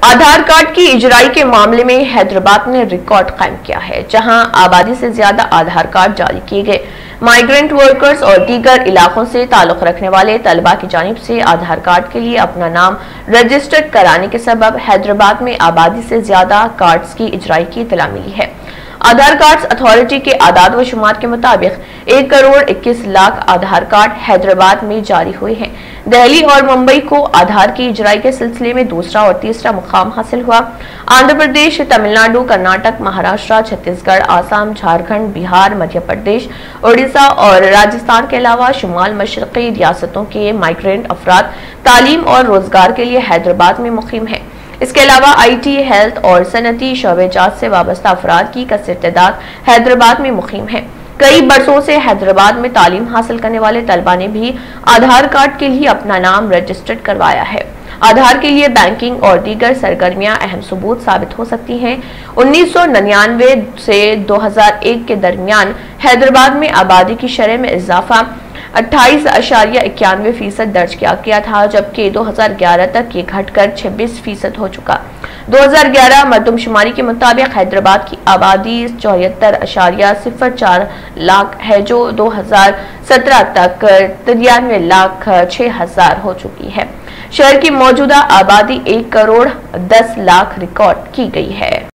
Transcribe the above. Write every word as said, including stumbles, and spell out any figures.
आधार card की इजराई के मामले में हैदराबाद ने रिकॉर्ड कायम किया है, जहां आबादी से ज्यादा आधार कार्ड जारी किए गए। माइग्रेंट वर्कर्स और दीगर इलाकों से ताल्लुक रखने वाले तलबा की जानिब से आधार कार्ड के लिए अपना नाम रजिस्टर्ड कराने के सबब हैदराबाद में आबादी से ज्यादा कार्ड्स की इजराई की इत्तला मिली है। आधार कार्ड्स अथॉरिटी के आदाद व शुमार के मुताबिक एक करोड़ इक्कीस लाख आधार कार्ड हैदराबाद में जारी हुए हैं। दिल्ली और मुंबई को आधार की इजराई के सिलसिले में दूसरा और तीसरा मुकाम हासिल हुआ। आंध्र प्रदेश, तमिलनाडु, कर्नाटक, महाराष्ट्र, छत्तीसगढ़, आसाम, झारखंड, बिहार, मध्य प्रदेश, उड़ीसा और राजस्थान के अलावा शुमाल मशरक़ी रियासतों के माइग्रेंट अफराद तालीम और रोजगार के लिए हैदराबाद में मुक़ीम है। इसके अलावा आई टी, हेल्थ और सनती शोबेजात से वाबस्ता अफराद की कसर तादाद हैदराबाद में मुक़ीम है। कई बरसों से हैदराबाद में तालीम हासिल करने वाले तलबा ने भी आधार कार्ड के लिए अपना नाम रजिस्टर्ड करवाया है। आधार के लिए बैंकिंग और दीगर सरगर्मियां अहम सबूत साबित हो सकती हैं। उन्नीस सौ निन्यानवे से दो हजार एक के दरमियान हैदराबाद में आबादी की शरह में इजाफा अट्ठाईस अशारिया इक्यानवे फीसद दर्ज किया गया था, जबकि दो हजार ग्यारह तक ये घटकर छब्बीस फीसद हो चुका। दो हजार ग्यारह मरदमशुमारी के मुताबिक हैदराबाद की आबादी चौहत्तर अशारिया सिफर चार लाख है, जो दो हजार सत्रह तक तिरानवे लाख छह हजार हो चुकी है। शहर की मौजूदा आबादी एक करोड़ दस लाख रिकॉर्ड की गई है।